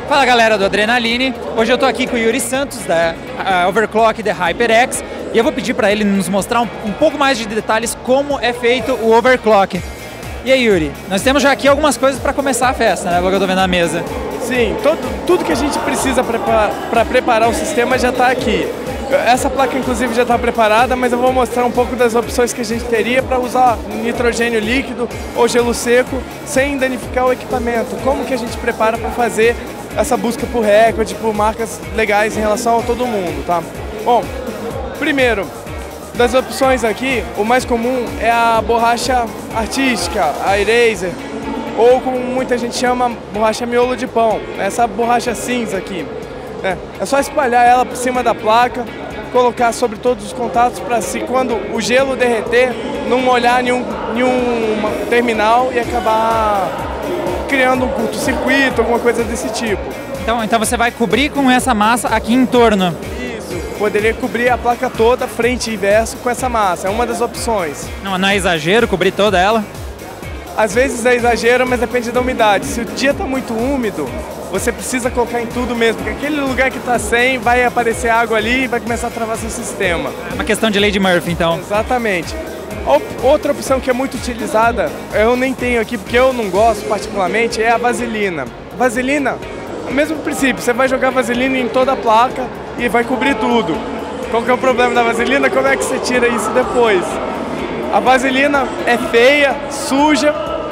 Fala galera do Adrenaline, hoje eu tô aqui com o Yuri Santos da Overclock The HyperX e eu vou pedir para ele nos mostrar um pouco mais de detalhes como é feito o overclock. E aí Yuri, nós temos já aqui algumas coisas para começar a festa, né? Pelo que eu tô vendo na mesa. Sim, tudo que a gente precisa para preparar o sistema já está aqui. Essa placa inclusive já está preparada, mas eu vou mostrar um pouco das opções que a gente teria para usar nitrogênio líquido ou gelo seco sem danificar o equipamento. Como que a gente prepara para fazer essa busca por recorde, por marcas legais em relação a todo mundo, tá? Bom, primeiro, das opções aqui, o mais comum é a borracha artística, a Eraser, ou como muita gente chama, borracha miolo de pão, essa borracha cinza aqui. É só espalhar ela por cima da placa, colocar sobre todos os contatos para se quando o gelo derreter, não molhar nenhum terminal e acabar criando um curto-circuito, alguma coisa desse tipo. Então você vai cobrir com essa massa aqui em torno. Isso, poderia cobrir a placa toda, frente e verso, com essa massa, é uma das opções. Não é exagero cobrir toda ela? Às vezes é exagero, mas depende da umidade. Se o dia está muito úmido, você precisa colocar em tudo mesmo, porque aquele lugar que está sem, vai aparecer água ali e vai começar a travar seu sistema. É uma questão de lei de Murphy, então. Exatamente. Outra opção que é muito utilizada, eu nem tenho aqui porque eu não gosto particularmente, é a vaselina. Vaselina, o mesmo princípio, você vai jogar vaselina em toda a placa e vai cobrir tudo. Qual que é o problema da vaselina? Como é que você tira isso depois? A vaselina é feia, suja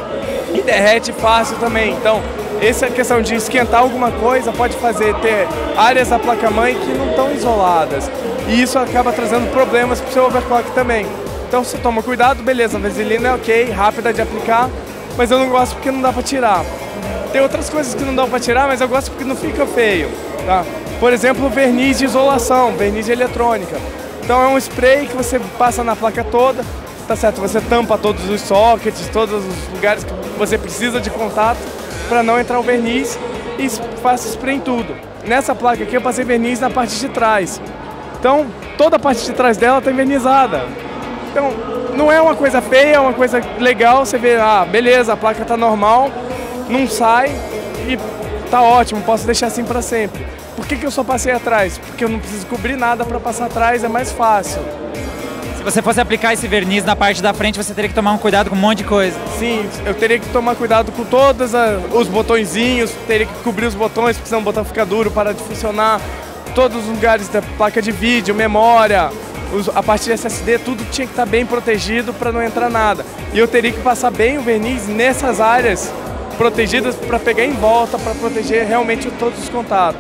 e derrete fácil também. Então, essa questão de esquentar alguma coisa pode ter áreas da placa-mãe que não estão isoladas. E isso acaba trazendo problemas para o seu overclock também. Então você toma cuidado, beleza, a vaselina é ok, rápida de aplicar, mas eu não gosto porque não dá para tirar. Tem outras coisas que não dá para tirar, mas eu gosto porque não fica feio, tá? Por exemplo, verniz de isolação, verniz de eletrônica. Então é um spray que você passa na placa toda, tá certo? Você tampa todos os sockets, todos os lugares que você precisa de contato para não entrar o verniz e faça spray em tudo. Nessa placa aqui eu passei verniz na parte de trás. Então toda a parte de trás dela está envernizada. Então, não é uma coisa feia, é uma coisa legal, você vê, beleza, a placa tá normal, não sai e tá ótimo, posso deixar assim para sempre. Por que eu só passei atrás? Porque eu não preciso cobrir nada para passar atrás, é mais fácil. Se você fosse aplicar esse verniz na parte da frente, você teria que tomar um cuidado com um monte de coisa. Sim, eu teria que tomar cuidado com todos os botõezinhos, teria que cobrir os botões, porque senão o botão fica duro, para de funcionar. Todos os lugares da placa de vídeo, memória, a parte de SSD, tudo tinha que estar bem protegido para não entrar nada. E eu teria que passar bem o verniz nessas áreas protegidas para pegar em volta, para proteger realmente todos os contatos.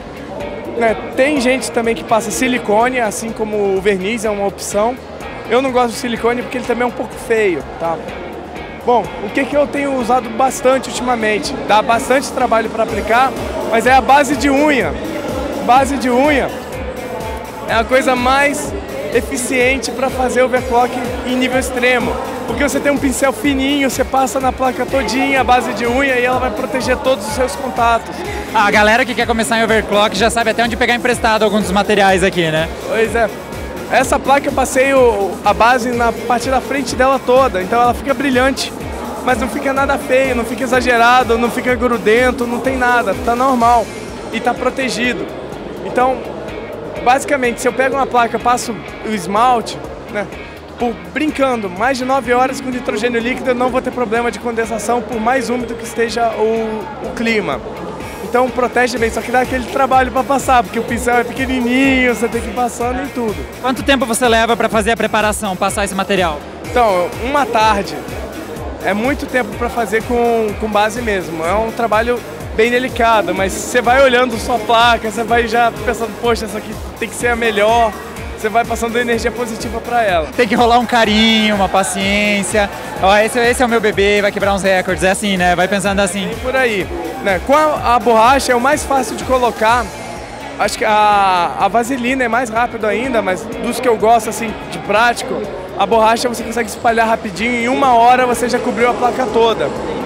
Tem gente também que passa silicone, assim como o verniz é uma opção. Eu não gosto do silicone porque ele também é um pouco feio, tá? Bom, o que eu tenho usado bastante ultimamente, dá bastante trabalho para aplicar, mas é a base de unha. Base de unha é a coisa mais eficiente para fazer overclock em nível extremo, porque você tem um pincel fininho, você passa na placa todinha a base de unha e ela vai proteger todos os seus contatos. A galera que quer começar em overclock já sabe até onde pegar emprestado alguns dos materiais aqui, né? Pois é. Essa placa eu passei a base na parte da frente dela toda, então ela fica brilhante, mas não fica nada feio, não fica exagerado, não fica grudento, não tem nada, tá normal e tá protegido. Então, basicamente, se eu pego uma placa, passo o esmalte, brincando, mais de 9 horas com nitrogênio líquido, eu não vou ter problema de condensação por mais úmido que esteja o clima. Então protege bem, só que dá aquele trabalho para passar, porque o pincel é pequenininho, você tem que ir passando em tudo. Quanto tempo você leva para fazer a preparação, passar esse material? Então, uma tarde. É muito tempo para fazer com base mesmo. É um trabalho bem delicado, mas você vai olhando sua placa, você vai já pensando, poxa, essa aqui tem que ser a melhor. Você vai passando energia positiva para ela. Tem que rolar um carinho, uma paciência. Ó, esse é o meu bebê, vai quebrar uns recordes. É assim, né? Vai pensando assim. Tem por aí. Com a borracha é o mais fácil de colocar. Acho que a vaselina é mais rápido ainda, mas dos que eu gosto assim de prático, a borracha você consegue espalhar rapidinho. Em 1 hora você já cobriu a placa toda.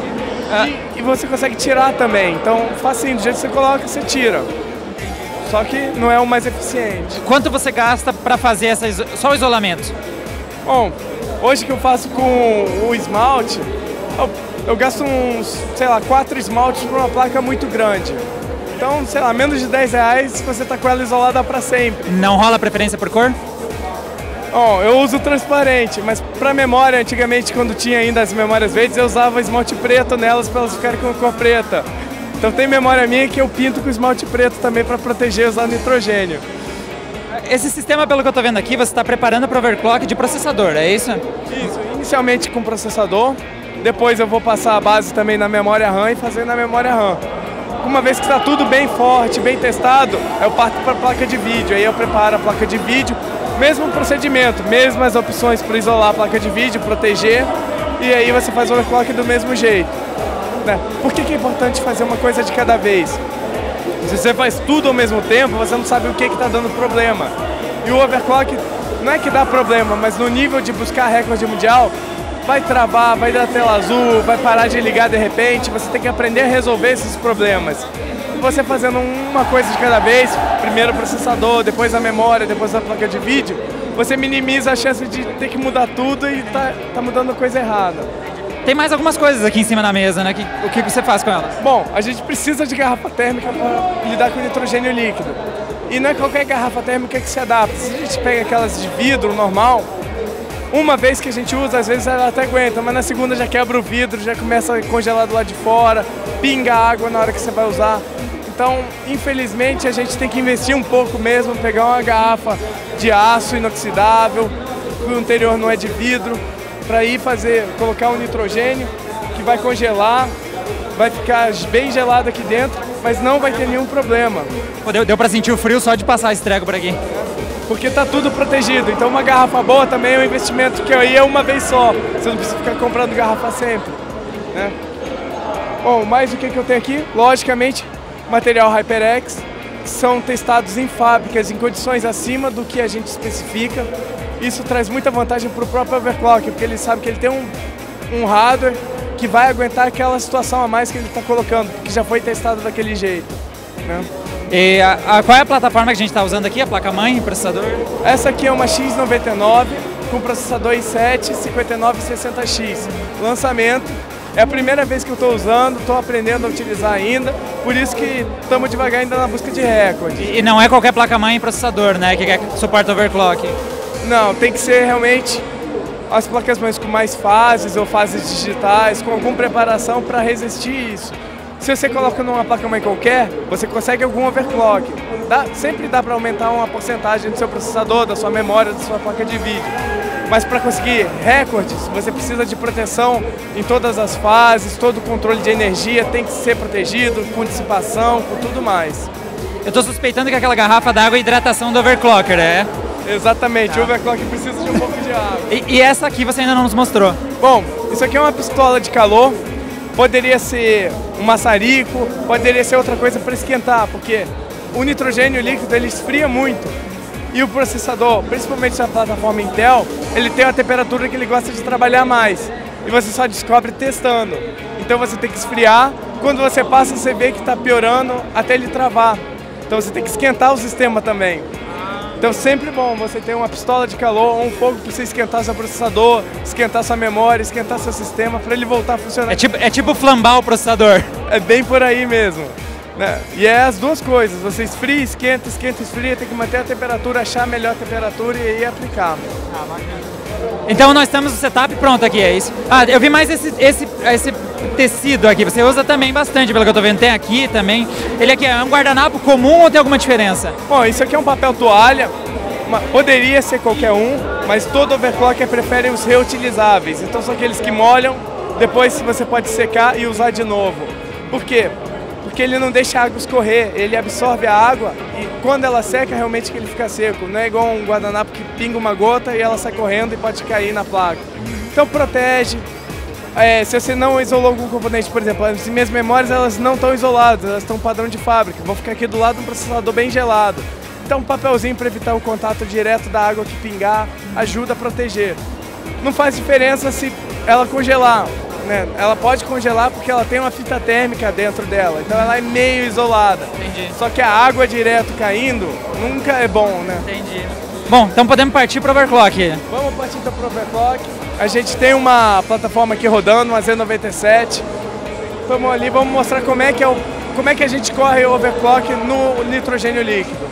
E você consegue tirar também. Então, facinho, do jeito que você coloca, você tira. Só que não é o mais eficiente. Quanto você gasta para fazer só o isolamento? Bom, hoje que eu faço com o esmalte, eu gasto uns, sei lá, 4 esmaltes para uma placa muito grande. Então, sei lá, menos de R$10 você tá com ela isolada para sempre. Não rola preferência por cor? Bom, eu uso transparente, mas para memória, antigamente quando tinha ainda as memórias verdes, eu usava esmalte preto nelas para elas ficarem com cor preta. Então tem memória minha que eu pinto com esmalte preto também para proteger usando nitrogênio. Esse sistema, pelo que eu estou vendo aqui, você está preparando para overclock de processador, é isso? Isso, inicialmente com processador, depois eu vou passar a base também na memória RAM e fazer na memória RAM. Uma vez que está tudo bem forte, bem testado, eu parto para a placa de vídeo, aí eu preparo a placa de vídeo, mesmo procedimento, mesmas opções para isolar a placa de vídeo, proteger, e aí você faz o overclock do mesmo jeito. Né? Por que é importante fazer uma coisa de cada vez? Se você faz tudo ao mesmo tempo, você não sabe o que está dando problema. E o overclock não é que dá problema, mas no nível de buscar recorde mundial, vai travar, vai dar tela azul, vai parar de ligar de repente, você tem que aprender a resolver esses problemas. Você fazendo uma coisa de cada vez, primeiro o processador, depois a memória, depois a placa de vídeo, você minimiza a chance de ter que mudar tudo e tá mudando coisa errada. Tem mais algumas coisas aqui em cima da mesa, né? O que você faz com elas? Bom, a gente precisa de garrafa térmica para lidar com nitrogênio líquido. E não é qualquer garrafa térmica que se adapta. Se a gente pega aquelas de vidro normal, uma vez que a gente usa, às vezes ela até aguenta, mas na segunda já quebra o vidro, já começa a congelar do lado de fora, pinga água na hora que você vai usar. Então, infelizmente, a gente tem que investir um pouco mesmo, pegar uma garrafa de aço inoxidável, que o interior não é de vidro, para ir colocar um nitrogênio que vai congelar, vai ficar bem gelado aqui dentro, mas não vai ter nenhum problema. Deu para sentir o frio só de passar esse treco por aqui. Porque está tudo protegido, então uma garrafa boa também é um investimento que aí é uma vez só, você não precisa ficar comprando garrafa sempre. Né? Bom, mais o que eu tenho aqui? Logicamente, material HyperX, que são testados em fábricas em condições acima do que a gente especifica. Isso traz muita vantagem para o próprio overclock, porque ele sabe que ele tem um hardware que vai aguentar aquela situação a mais que ele está colocando, que já foi testado daquele jeito. Né? E qual é a plataforma que a gente está usando aqui? A placa-mãe, processador? Essa aqui é uma X99 com processador i7 5960X. Lançamento. É a primeira vez que eu estou usando, estou aprendendo a utilizar ainda, por isso que estamos devagar ainda na busca de recorde. E não é qualquer placa-mãe e processador, né, que suporta overclock? Não, tem que ser realmente as placas-mães com mais fases ou fases digitais, com alguma preparação para resistir isso. Se você coloca numa placa-mãe qualquer, você consegue algum overclock. Sempre dá para aumentar uma porcentagem do seu processador, da sua memória, da sua placa de vídeo. Mas para conseguir recordes, você precisa de proteção em todas as fases, todo o controle de energia tem que ser protegido, com dissipação, com tudo mais. Eu estou suspeitando que aquela garrafa d'água é hidratação do overclocker, é? Exatamente, o overclock precisa de um pouco de água. E essa aqui você ainda não nos mostrou? Bom, isso aqui é uma pistola de calor, poderia ser um maçarico, poderia ser outra coisa para esquentar, porque o nitrogênio líquido ele esfria muito. E o processador, principalmente na plataforma Intel, ele tem uma temperatura que ele gosta de trabalhar mais. E você só descobre testando. Então você tem que esfriar, quando você passa você vê que está piorando até ele travar. Então você tem que esquentar o sistema também. Então sempre bom você ter uma pistola de calor ou um fogo para você esquentar seu processador, esquentar sua memória, esquentar seu sistema para ele voltar a funcionar. É tipo flambar o processador. É bem por aí mesmo. Né? E é as duas coisas, você esfria, esquenta, esfria, tem que manter a temperatura, achar a melhor temperatura e aí aplicar. Então nós temos o setup pronto aqui, é isso? Ah, eu vi mais esse tecido aqui, você usa também bastante, pelo que eu estou vendo, tem aqui também. Ele aqui é um guardanapo comum ou tem alguma diferença? Bom, isso aqui é um papel toalha, poderia ser qualquer um, mas todo overclocker prefere os reutilizáveis, então são aqueles que molham, depois você pode secar e usar de novo. Por quê? Porque ele não deixa a água escorrer, ele absorve a água e quando ela seca, realmente que ele fica seco. Não é igual um guardanapo que pinga uma gota e ela sai correndo e pode cair na placa. Então protege. Se você não isolou algum componente, por exemplo, as minhas memórias elas não estão isoladas, elas estão padrão de fábrica. Vão ficar aqui do lado de um processador bem gelado. Então um papelzinho para evitar o contato direto da água que pingar ajuda a proteger. Não faz diferença se ela congelar. Né? Ela pode congelar porque ela tem uma fita térmica dentro dela, então ela é meio isolada. Entendi. Só que a água direto caindo nunca é bom, né? Entendi. Bom, então podemos partir para o overclock. Vamos partir para o overclock. A gente tem uma plataforma aqui rodando, uma Z97. Vamos ali, vamos mostrar como é que é como é que a gente corre overclock no nitrogênio líquido.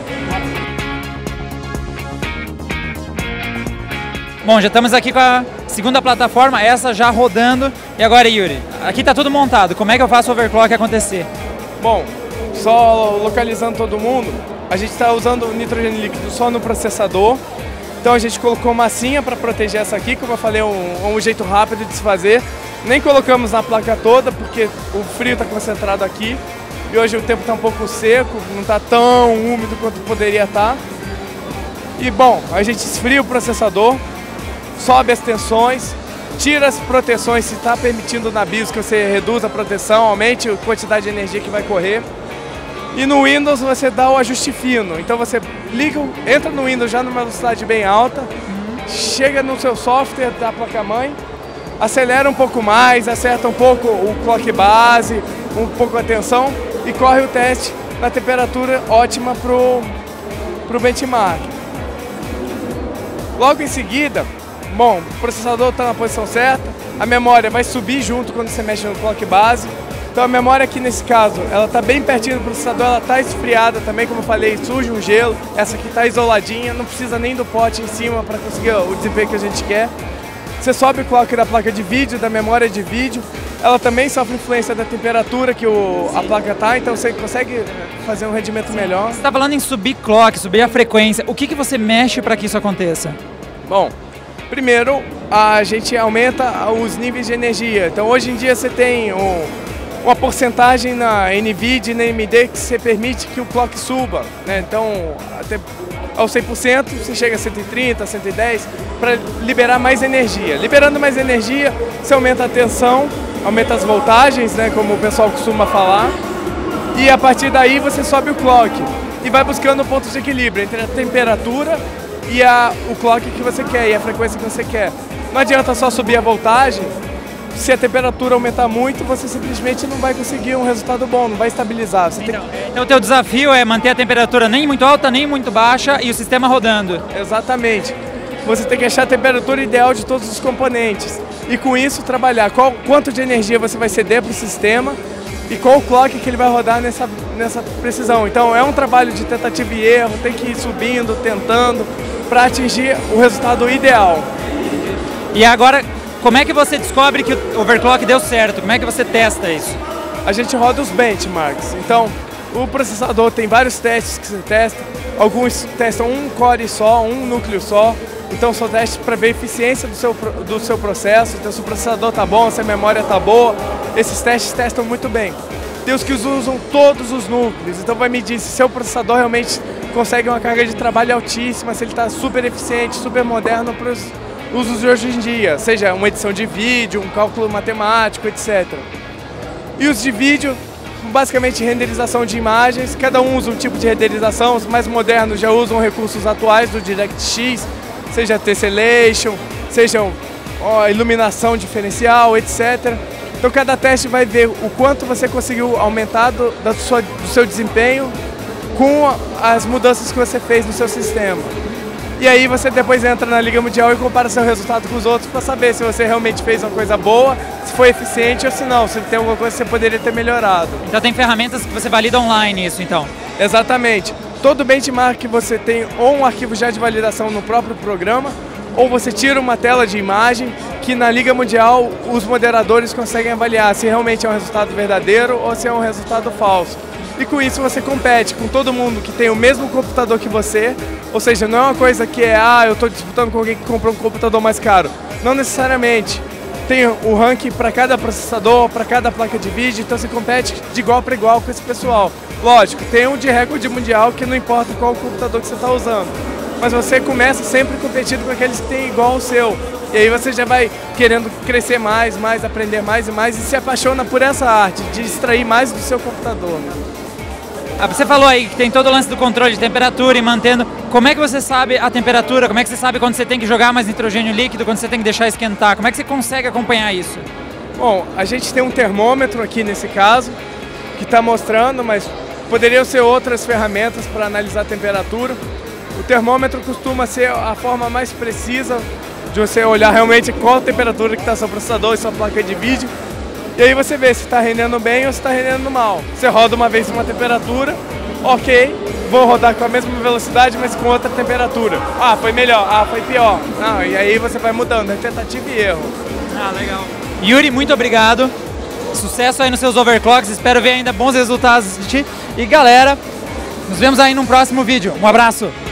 Bom, já estamos aqui com a segunda plataforma, essa já rodando. E agora, Yuri, aqui está tudo montado. Como é que eu faço o overclock acontecer? Bom, só localizando todo mundo, a gente está usando o nitrogênio líquido só no processador. Então a gente colocou massinha para proteger essa aqui, como eu falei, um jeito rápido de se fazer. Nem colocamos na placa toda, porque o frio está concentrado aqui. E hoje o tempo está um pouco seco, não está tão úmido quanto poderia estar. E bom, a gente esfria o processador, sobe as tensões, tira as proteções se está permitindo na BIOS que você reduza a proteção, aumente a quantidade de energia que vai correr. E no Windows você dá o ajuste fino, então você liga, entra no Windows já numa velocidade bem alta, chega no seu software da placa-mãe, acelera um pouco mais, acerta um pouco o clock base, um pouco a tensão e corre o teste na temperatura ótima para o benchmark. Logo em seguida, bom, o processador está na posição certa, a memória vai subir junto quando você mexe no clock base. Então a memória aqui nesse caso, ela está bem pertinho do processador, ela está esfriada também, como eu falei, surge um gelo. Essa aqui está isoladinha, não precisa nem do pote em cima para conseguir o desempenho que a gente quer. Você sobe o clock da placa de vídeo, da memória de vídeo. Ela também sofre influência da temperatura que a placa está, então você consegue fazer um rendimento melhor. Você está falando em subir clock, subir a frequência. O que você mexe para que isso aconteça? Bom, primeiro a gente aumenta os níveis de energia. Então hoje em dia você tem uma porcentagem na NVIDIA e na AMD que você permite que o clock suba, né? Então, até ao 100%, você chega a 130, 110, para liberar mais energia. Liberando mais energia, você aumenta a tensão, aumenta as voltagens, né, como o pessoal costuma falar, e a partir daí você sobe o clock e vai buscando pontos de equilíbrio entre a temperatura e o clock que você quer, e a frequência que você quer. Não adianta só subir a voltagem. Se a temperatura aumentar muito, você simplesmente não vai conseguir um resultado bom, não vai estabilizar. Então o teu desafio é manter a temperatura nem muito alta, nem muito baixa e o sistema rodando. Exatamente. Você tem que achar a temperatura ideal de todos os componentes. E com isso trabalhar quanto de energia você vai ceder para o sistema e qual o clock que ele vai rodar nessa precisão. Então é um trabalho de tentativa e erro, tem que ir subindo, tentando, para atingir o resultado ideal. E agora, como é que você descobre que o overclock deu certo? Como é que você testa isso? A gente roda os benchmarks. Então, o processador tem vários testes que você testa. Alguns testam um core só, um núcleo só. Então, são testes para ver a eficiência do seu processo. Então, se o processador está bom, se a memória está boa. Esses testes testam muito bem. Tem os que usam todos os núcleos. Então, vai medir se seu processador realmente consegue uma carga de trabalho altíssima, se ele está super eficiente, super moderno para os usos de hoje em dia, seja uma edição de vídeo, um cálculo matemático, etc. E os de vídeo, basicamente renderização de imagens, cada um usa um tipo de renderização, os mais modernos já usam recursos atuais do DirectX, seja tessellation, seja iluminação diferencial, etc. Então cada teste vai ver o quanto você conseguiu aumentar do seu desempenho com as mudanças que você fez no seu sistema. E aí você depois entra na Liga Mundial e compara seu resultado com os outros para saber se você realmente fez uma coisa boa, se foi eficiente ou se não, se tem alguma coisa que você poderia ter melhorado. Então tem ferramentas que você valida online isso, então? Exatamente. Todo benchmark que você tem ou um arquivo já de validação no próprio programa, ou você tira uma tela de imagem que na Liga Mundial os moderadores conseguem avaliar se realmente é um resultado verdadeiro ou se é um resultado falso. E com isso você compete com todo mundo que tem o mesmo computador que você, ou seja, não é uma coisa que eu estou disputando com alguém que comprou um computador mais caro. Não necessariamente. Tem o ranking para cada processador, para cada placa de vídeo, então você compete de igual para igual com esse pessoal. Lógico, tem um de recorde mundial que não importa qual computador que você está usando, mas você começa sempre competindo com aqueles que têm igual ao seu. E aí você já vai querendo crescer mais, aprender mais e mais, e se apaixona por essa arte, de extrair mais do seu computador. Você falou aí que tem todo o lance do controle de temperatura e mantendo. Como é que você sabe a temperatura? Como é que você sabe quando você tem que jogar mais nitrogênio líquido, quando você tem que deixar esquentar? Como é que você consegue acompanhar isso? Bom, a gente tem um termômetro aqui nesse caso, que está mostrando, mas poderiam ser outras ferramentas para analisar a temperatura. O termômetro costuma ser a forma mais precisa de você olhar realmente qual a temperatura que está seu processador e sua placa de vídeo. E aí você vê se está rendendo bem ou se está rendendo mal. Você roda uma vez uma temperatura, ok, vou rodar com a mesma velocidade, mas com outra temperatura. Ah, foi melhor, ah, foi pior. Não, e aí você vai mudando, é tentativa e erro. Ah, legal. Yuri, muito obrigado. Sucesso aí nos seus overclocks, espero ver ainda bons resultados de ti. E galera, nos vemos aí num próximo vídeo. Um abraço!